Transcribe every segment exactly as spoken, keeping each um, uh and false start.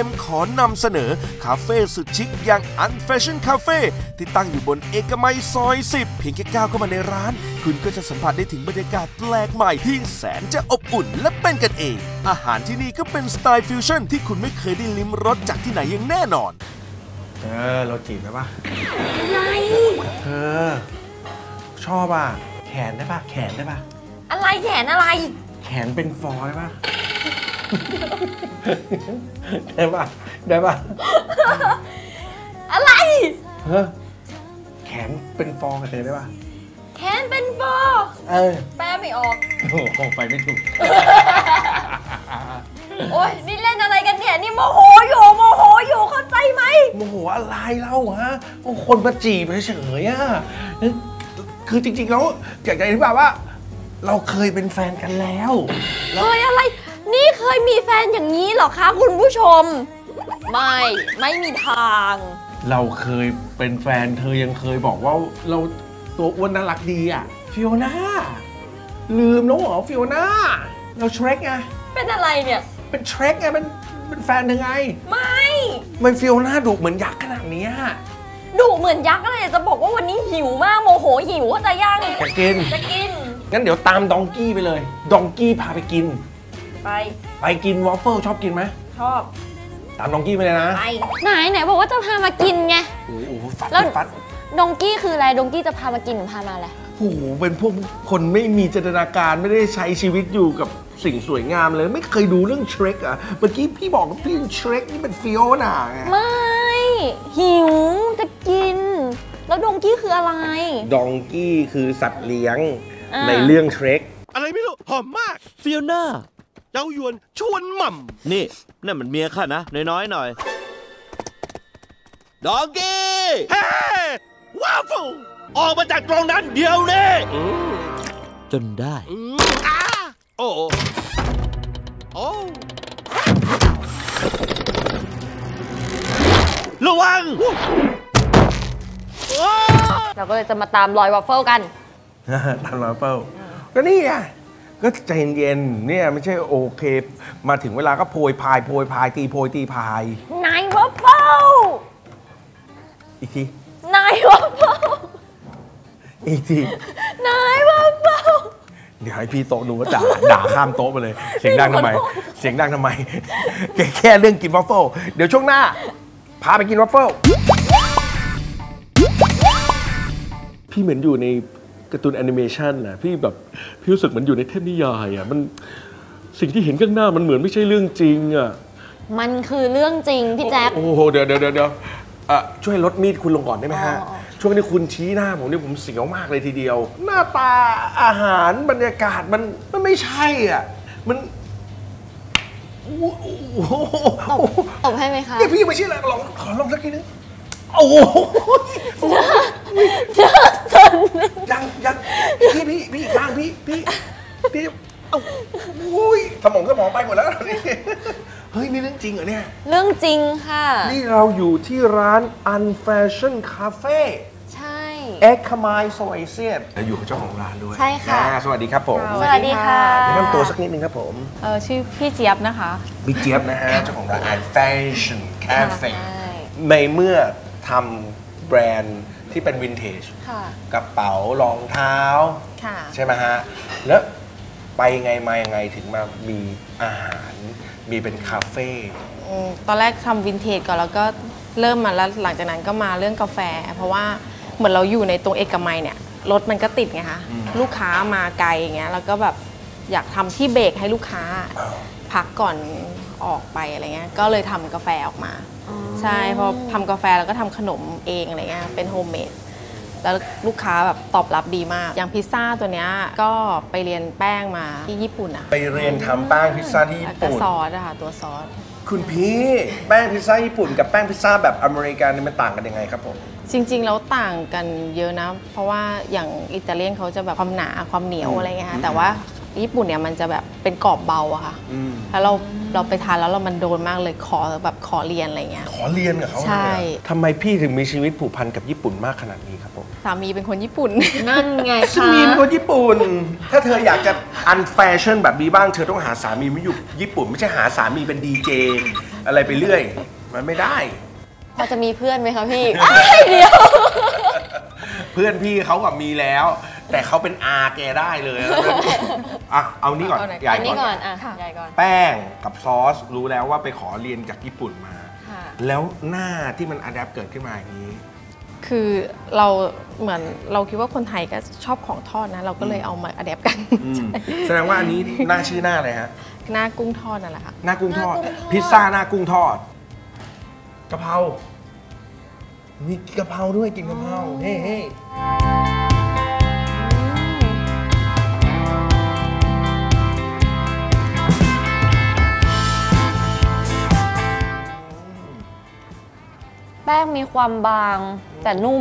มขอนำเสนอคาเฟ่สุดชิคอย่าง Unfashion Cafe ที่ตั้งอยู่บนเอกมัยซอยสิบเพียงแค่ก้าวเข้ามาในร้านคุณก็จะสัมผัสได้ถึงบรรยากาศแปลกใหม่ที่แสนจะอบอุ่นและเป็นกันเองอาหารที่นี่ก็เป็นสไตล์ฟิวชั่นที่คุณไม่เคยได้ลิ้มรสจากที่ไหนอย่างแน่นอนเธอเราจีบได้ปะอะไรเธอชอบอ่ะแขนได้ปะแขนได้ปะอะไรแขนอะไรแขนเป็นฟอได้ปะได้ปะได้ปะอะไรเฮ้แขนเป็นฟองกับเธอได้ปะแขนเป็นฟอเออแปลไม่ออกโอ้โหไปไม่ถูกโอ้ยนี่เล่นอะไรกันเนี่ยนี่โมโหอยู่โมโหอยู่เข้าใจไหมโมโหอะไรเล่าฮะคนมาจีบเฉยๆอ่ะคือจริงๆแล้วอยากจะอธิบายว่าเราเคยเป็นแฟนกันแล้วเคยอะไรนี่เคยมีแฟนอย่างนี้เหรอคะคุณผู้ชมไม่ไม่มีทางเราเคยเป็นแฟนเธอยังเคยบอกว่าเราตัวอ้วนน่ารักดีอ่ะฟิโอน่าลืมน้องเหรอฟิโอน่าเราเทรคไงเป็นอะไรเนี่ยเป็นเทรคไงเป็นเป็นแฟนเธอไงไม่ไม่ฟิโอน่าดุเหมือนยักษ์ขนาดนี้ดุเหมือนยักษ์อะไรจะบอกว่าวันนี้หิวมากโมโหหิวจะย่างจะกินจะกินงั้นเดี๋ยวตามดองกี้ไปเลยดองกี้พาไปกินไปไปกินวอฟเฟิลชอบกินไหมชอบตามดองกี้ไปเลยนะไปไหนไหนบอกว่าจะพามากินไงโอ้โหฟัดฟัดดองกี้คืออะไรดองกี้จะพามากินหรือพามาอะไรโอ้โหเป็นพวกคนไม่มีจินตนาการไม่ได้ใช้ชีวิตอยู่กับสิ่งสวยงามเลยไม่เคยดูเรื่องเทรคอะเมื่อกี้พี่บอกว่าพี่เทรคนี่เป็นฟิโอน่าไงไม่หิวจะกินแล้วดองกี้คืออะไรดองกี้คือสัตว์เลี้ยงในเรื่องเทรคอะไรไม่รู้หอมมากฟิโอน่าเจ้ายวนชวนหม่ำนี่นั่นมันเมียข้านะน้อยๆหน่อยดองกี้เฮ้ว้าวออกมาจากตรงนั้นเดี๋ยวนี้จนได้โอ้โอ้ระวังเราก็เลยจะมาตามรอยวัฟเฟิลกันตามรอยวัฟเฟิลก็นี่ไงก็ใจเย็นๆเนี่ยไม่ใช่โอเคมาถึงเวลาก็โพยพายโพยพายตีโพยตีพายนายวัฟเฟิลอีกทีนายวัฟเฟิลอีกทีนายวัฟเฟิลเดี๋ยวให้พี่โต๊ะดูก็ด่าด่าข้ามโต๊ะไปเลยเสียงดังทำไมเสียงดังทำไมแค่เรื่องกินวัฟเฟิลเดี๋ยวช่วงหน้าพาไปกินวัฟเฟิลพี่เหมือนอยู่ในการ์ตูนแอนิเมชันนะพี่แบบพี่รู้สึกเหมือนอยู่ในเทพนิยายอ่ะมันสิ่งที่เห็นข้างหน้ามันเหมือนไม่ใช่เรื่องจริงอ่ะมันคือเรื่องจริงพี่แจ๊คโอ้โหเดี๋ยวเดี๋ยวเดี๋ยวช่วยลดมีดคุณลงก่อนได้ไหมฮะช่วงนี้คุณชี้หน้าผมนี่ผมเสียวมากเลยทีเดียวหน้าตาอาหารบรรยากาศมันมันไม่ใช่อ่ะมันตบให้ไหมคะนี่พี่ไม่ใช่อะไรลองขอลองสักทีนึงโอ้โหยังยังพี่พี่พี่อีกข้างพี่พี่พี่โอ้ยสมองสมองไปหมดแล้วนี่เฮ้ยนี่เรื่องจริงเหรอเนี่ยเรื่องจริงค่ะนี่เราอยู่ที่ร้าน Unfashion Cafe ใช่เอ็กคามายโซไอเซียนอยู่กับเจ้าของร้านด้วยใช่ค่ะสวัสดีครับผมสวัสดีค่ะแนะนำตัวสักนิดนึงครับผมเออชื่อพี่เจี๊ยบนะคะพี่เจี๊ยบนะฮะเจ้าของร้าน Unfashion Cafe ในเมื่อทำแบรนด์ที่เป็นวินเทจกระเป๋ารองเท้าใช่ไหมฮะแล้วไปไงมายังไงถึงมามีอาหารมีเป็นคาเฟ่ตอนแรกทำวินเทจก่อนแล้วก็เริ่มมาแล้วหลังจากนั้นก็มาเรื่องกาแฟเพราะว่าเหมือนเราอยู่ในตรงเอกมัยเนี่ยรถมันก็ติดไงคะลูกค้ามาไกลอย่างเงี้ยแล้วก็แบบอยากทำที่เบรกให้ลูกค้าพักก่อนออกไปอะไรเงี้ยก็เลยทำกาแฟออกมาใช่พอทำกาแฟแล้วก็ทำขนมเองอะไรเงี้ยเป็นโฮมเมดแล้วลูกค้าแบบตอบรับดีมากอย่างพิซซ่าตัวเนี้ยก็ไปเรียนแป้งมาที่ญี่ปุ่นอะไปเรียนทำแป้งพิซซ่าที่ญี่ปุ่นซอสอะค่ะตัวซอสคุณพี่แป้งพิซซ่าญี่ปุ่นกับแป้งพิซซ่าแบบอเมริกันมันต่างกันยังไงครับผมจริงๆแล้วต่างกันเยอะนะเพราะว่าอย่างอิตาเลียนเขาจะแบบความหนาความเหนียวอะไรเงี้ยแต่ว่าญี่ปุ่นเนี่ยมันจะแบบเป็นกรอบเบาอะค่ะแล้วเราเราไปทานแล้วเรามันโดนมากเลยขอแบบขอเรียนอะไรเงี้ยขอเรียนกับเขาใช่ทำไมพี่ถึงมีชีวิตผูกพันกับญี่ปุ่นมากขนาดนี้ครับผมสามีเป็นคนญี่ปุ่นนั่นไงสามีเป็นคนญี่ปุ่นถ้าเธออยากจะอันแฟชั่นแบบนี้บ้างเธอต้องหาสามีไม่อยู่ญี่ปุ่นไม่ใช่หาสามีเป็นดีเจอะไรไปเรื่อยมันไม่ได้พอจะมีเพื่อนไหมคะพี่เดียวเพื่อนพี่เขาแบบมีแล้วแต่เขาเป็นอาแกได้เลยอ่ะเอานี้ก่อนใหญ่ก่อนอ่ะใหญ่ก่อนแป้งกับซอสรู้แล้วว่าไปขอเรียนจากญี่ปุ่นมาแล้วหน้าที่มันอะแดปเกิดขึ้นมาอย่างนี้คือเราเหมือนเราคิดว่าคนไทยก็ชอบของทอดนะเราก็เลยเอามาอะแดปกันแสดงว่าอันนี้หน้าชื่อหน้าอะไรฮะหน้ากุ้งทอดนั่นแหละค่ะหน้ากุ้งทอดพิซซ่าหน้ากุ้งทอดกะเพรามีกะเพราด้วยกินกะเพราเฮ้เฮ้แป้งมีความบางแต่นุ่ม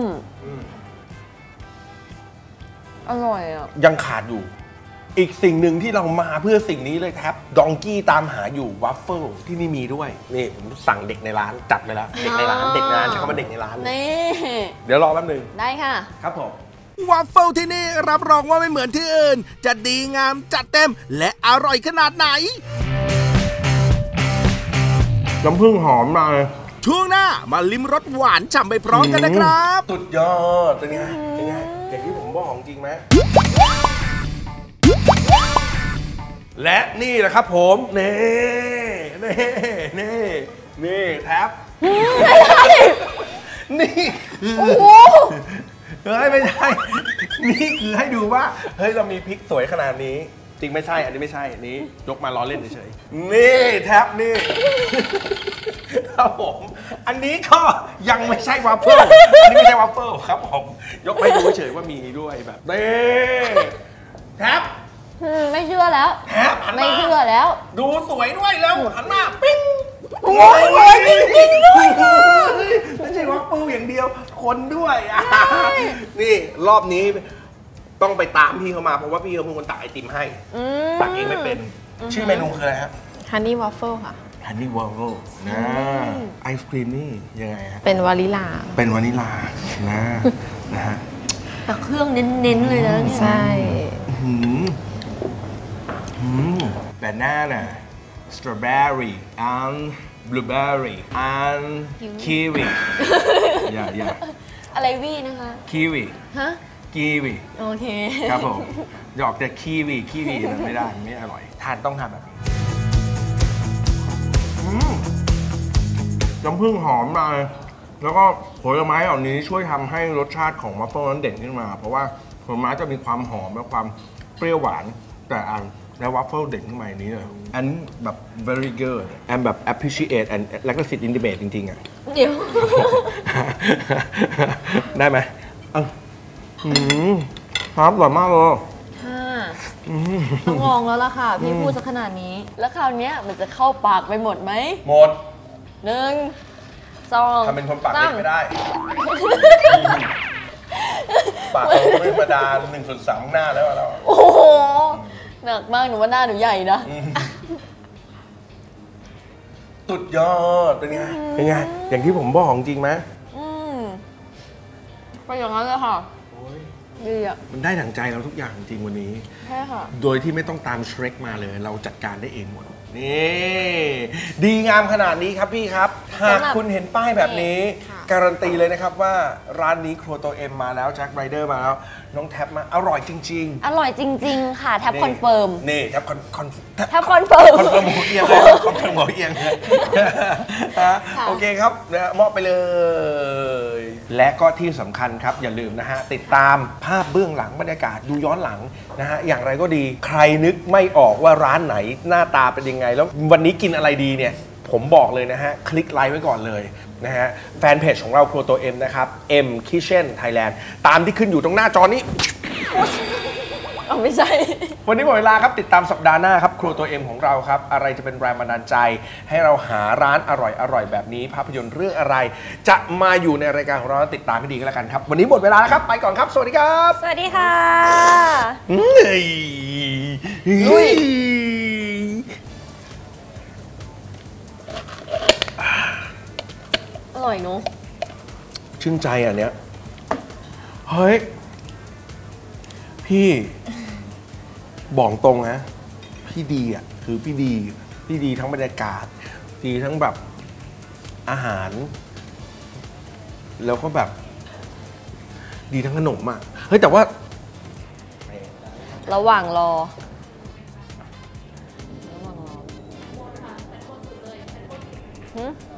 อร่อยอ่ะยังขาดอยู่อีกสิ่งหนึ่งที่เรามาเพื่อสิ่งนี้เลยครับดองกี้ตามหาอยู่วัฟเฟิลที่นี่มีด้วยนี่ผมสั่งเด็กในร้านจัดไปแล้วเด็กในร้านเด็กในร้านใช้คำว่าเด็กในร้านเลยเดี๋ยวรอแป๊บนึงได้ค่ะครับผมวัฟเฟิลที่นี่รับรองว่าไม่เหมือนที่อื่นจะดีงามจัดเต็มและอร่อยขนาดไหนน้ำผึ้งหอมมาช่วงหน้ามาลิ้มรสหวานฉ่ำไปพร้อมกันนะครับสุดยอดเป็นไงเป็นไงอย่างที่ผมบอกจริงไหมและนี่แหละครับผมนี่นี่นี่นี่แท็บนี่คือเฮ้ยไม่ใช่นี่คือให้ดูว่าเฮ้ยเรามีพริกสวยขนาดนี้จริงไม่ใช่อันนี้ไม่ใช่อันนี้ยกมาล้อเล่นเฉยๆนี่แท็บนี่ครับผมอันนี้ก็ยังไม่ใช่วัฟเฟิลอันนี้ไม่ใช่วัฟเฟิลครับผมยกให้ดูเฉยว่ามีด้วยแบบนี่แท็บไม่เชื่อแล้วแท็บไม่เชื่อแล้วดูสวยด้วยแล้วหันมาปิ้งโอ้ยโอ้ยจริงๆด้วยไม่ใช่วัฟเฟิลอย่างเดียวคนด้วยนี่รอบนี้ต้องไปตามพี่เขามาเพราะว่าพี่เขาเป็นคนตักไอติมให้ตักเองไม่เป็นชื่อเมนูคืออะไรครับฮันนี่วอฟเฟิลค่ะฮันนี่วอฟเฟิลนะไอศครีมนี่ยังไงฮะเป็นวานิลาเป็นวานิลานะนะฮะแต่เครื่องเน้นๆเลยนะใช่หืมหืมแบนาน่าสตรอเบอรี่อันบลูเบอรี่อันคีวีอย่าอย่าอะไรวี่นะคะคีวีฮะกีวีโอเคครับผมหยอกแต่คีวีคีวีมันไม่ได้ไม่อร่อยทานต้องทานแบบนี้น้ำผึ้งหอมมาแล้วก็ผลไม้เหล่านี้ช่วยทำให้รสชาติของวัฟเฟิลนั้นเด่นขึ้นมาเพราะว่าผลไม้จะมีความหอมและความเปรี้ยวหวานแต่อันแล้ววัฟเฟิลเด่นขึ้นมาอย่างนี้เลยอันแบบ very good and แบบ appreciate and แล้วก็ sit intimate จริงๆอ่ะเดี๋ยวได้ไหมอืมครับอร่อยมากเลยค่ะต้องลองแล้วล่ะค่ะพี่พูดซะขนาดนี้แล้วคราวนี้มันจะเข้าปากไปหมดไหมหมดหนึ่งสองทำเป็นคนปากเล็กไม่ได้ปากเราไม่ธรรมดาหนึ่งส่วนสามหน้าแล้วเราโอ้โหหนักมากหนูว่าหน้าหนูใหญ่นะสุดยอดเป็นไงเป็นไงอย่างที่ผมบอกจริงไหมอืมไปอย่างนั้นเลยค่ะดีอ่ะมันได้ดั่งใจเราทุกอย่างจริงวันนี้ใช่ค่ะโดยที่ไม่ต้องตามเชรคมาเลยเราจัดการได้เองหมดนี่ดีงามขนาดนี้ครับพี่ครับหากคุณเห็นป้ายแบบนี้การันตีเลยนะครับว่าร้านนี้ครัวโตเอ็มมาแล้วแจ็คไรเดอร์มาแล้วน้องแท็บมาอร่อยจริงๆอร่อยจริงๆค่ะแท็บคอนเฟิร์มนี่แท็บคอนคอนแท็บคอนเฟิร์มคอนเฟิร์มหัวเอียงเลยคอนเฟิร์มหัวเอียงเลยโอเคครับนะมอบไปเลยและก็ที่สำคัญครับอย่าลืมนะฮะติดตามภาพเบื้องหลังบรรยากาศดูย้อนหลังนะฮะอย่างไรก็ดีใครนึกไม่ออกว่าร้านไหนหน้าตาเป็นยังไงแล้ววันนี้กินอะไรดีเนี่ยผมบอกเลยนะฮะคลิกไลค์ไว้ก่อนเลยนะฮะแฟนเพจของเราครัวโตเอ็มนะครับ M Kitchen Thailand ตามที่ขึ้นอยู่ตรงหน้าจอนี้อ๋อไม่ใช่วันนี้หมดเวลาครับติดตามสัปดาห์หน้าครับครัวโตเอ็มของเราครับอะไรจะเป็นแรงบันดาลใจให้เราหาร้านอร่อยๆแบบนี้ภาพยนตร์เรื่องอะไรจะมาอยู่ในรายการของเราติดตามให้ดีกันแล้วกันครับวันนี้หมดเวลาแล้วครับไปก่อนครับสวัสดีครับสวัสดีค่ะลุยอร่อยเนอะชื่นใจอ่ะเนี้ยเฮ้ยพี่บอกตรงนะพี่ดีอ่ะคือพี่ดีพี่ดีทั้งบรรยากาศดีทั้งแบบอาหาร แล้วก็แบบดีทั้งขนมอ่ะเฮ้ยแต่ว่าระหว่างรอระหว่างรอ